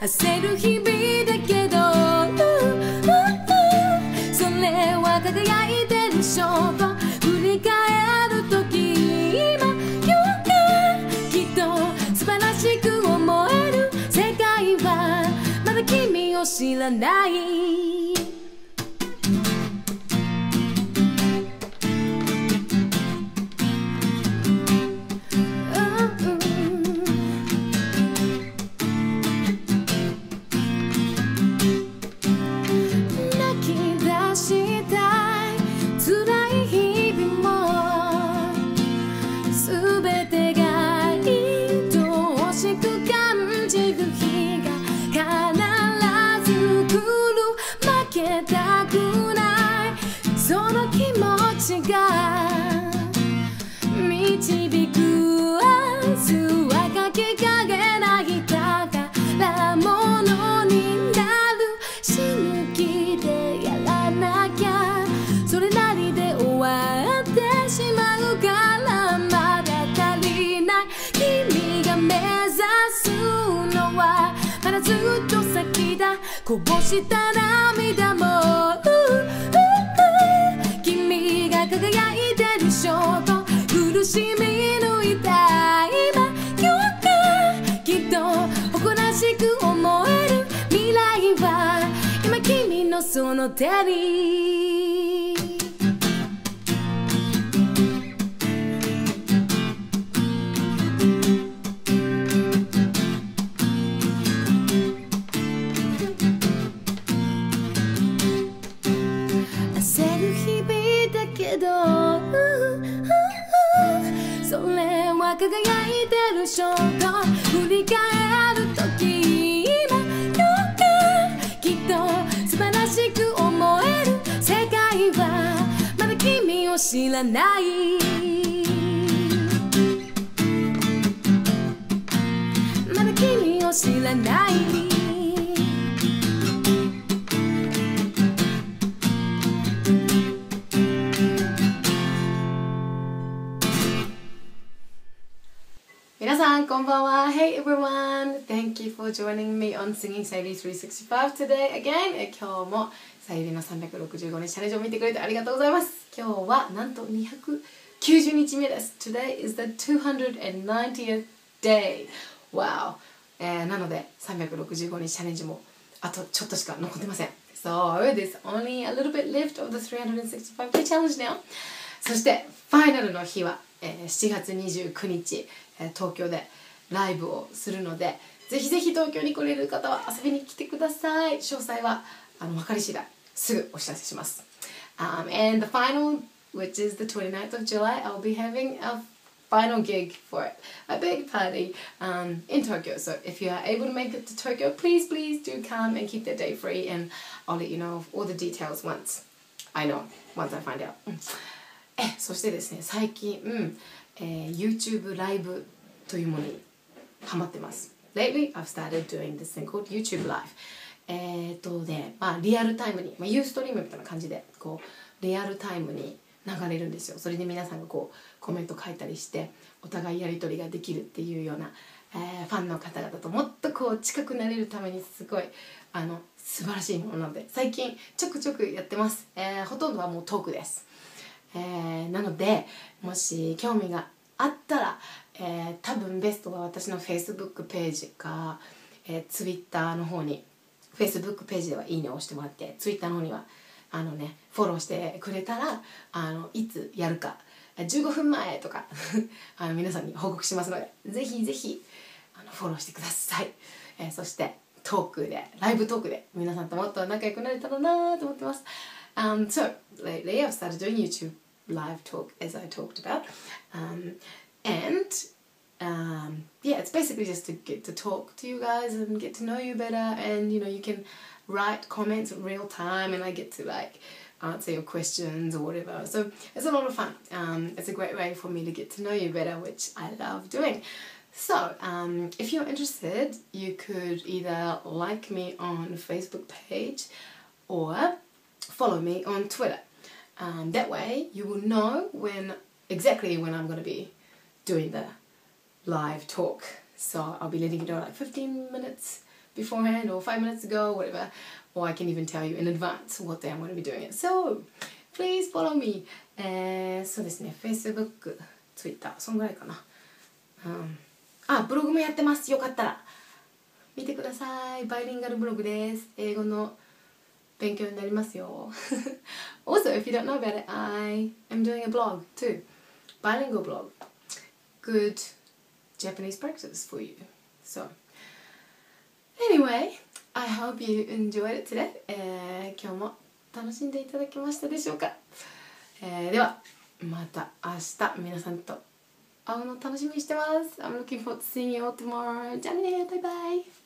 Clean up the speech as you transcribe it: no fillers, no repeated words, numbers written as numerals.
焦る日々だけど、それは輝いてる証拠。振り返るとき今今日がきっと素晴らしく思える。世界はまだ君を知らない。その気持ちが導く明日はかけかけない宝物になる。死ぬ気でやらなきゃそれなりで終わってしまうから、まだ足りない。君が目指すのはまだずっと先だ。こぼした涙も君が輝いてる証拠。苦しみ抜いた今今日がきっと誇らしく思える。未来は今君のその手に。焦る日々だけど、それは輝いてる証拠。振り返るとき今今日がきっと素晴らしく思える。世界はまだ君を知らない。まだ君を知らない。皆さんこんばんは。 Hey everyone, thank you for joining me on Singing Sayuri 365 today again. 今日もさゆりの365日チャレンジを見てくれてありがとうございます。今日はなんと290日目です。 Today is the 290th day. Wow、なので365日チャレンジもあとちょっとしか残ってません。 So there's only a little bit left of the 365 day challenge now. そしてファイナルの日は7月29日東京でライブをするので、ぜひぜひ東京に来れる方は遊びに来てください。詳細は分かり次第すぐお知らせします。And the final, which is the 29th of July, I'll be having a final gig for it, a big party in Tokyo. So if you are able to make it to Tokyo, please do come and keep that day free, and I'll let you know all the details once I find out. そしてですね、最近、YouTube ライブというものにハマってます。Lately, I've started doing this thing called YouTube Live. リアルタイムに、ユーストリームみたいな感じでこうリアルタイムに流れるんですよ。それで皆さんがこうコメント書いたりしてお互いやり取りができるっていうような、ファンの方々ともっとこう近くなれるためにすごい素晴らしいものなので、最近ちょくちょくやってます。ほとんどはもうトークです。なのでもし興味があったら、多分ベストは私の Facebook ページか、Twitter の方に Facebook ページではいいねを押してもらって、Twitter の方にはフォローしてくれたらいつやるか15分前とか皆さんに報告しますので、ぜひぜひフォローしてください。そしてライブトークで皆さんともっと仲良くなれたらなと思ってます。So lately I've started doing YouTube live talk, as I talked about, yeah, it's basically just to get to talk to you guys and get to know you better, and you can write comments in real time and I get to answer your questions or whatever. So it's a lot of fun. It's a great way for me to get to know you better, which I love doing. So if you're interested, you could either like me on Facebook page or follow me on Twitter. That way you will know exactly when I'm going to be doing the live talk. So I'll be letting you know 15 minutes beforehand or 5 minutes ago, whatever, or I can even tell you in advance what day I'm going to be doing it. So please follow me. そうですね、Facebook、Twitter、そんぐらいかな。ブログもやってます。よかったら見てください。バイリンガルブログです。英語の勉強になりますよ。Also, if you don't know about it, I am doing a blog too. Bilingual blog. Good Japanese practice for you. So, anyway, I hope you enjoyed it today. 今日も楽しんでいただけましたでしょうか。では、また明日皆さんと会うの楽しみにしてます。I'm looking forward to seeing you all tomorrow. じゃあね、バイバイ。